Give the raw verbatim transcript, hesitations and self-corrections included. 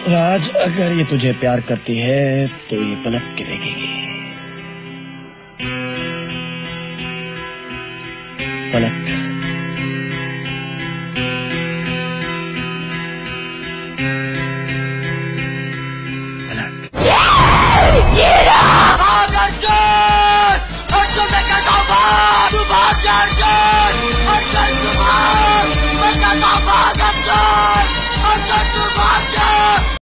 राज, अगर ये तुझे प्यार करती है तो ये पलट के देखेगी। पलट। पलट। ये रहा! भाग अर्जुन! अर्जुन ने कहा भाग! तू भाग जा अर्जुन!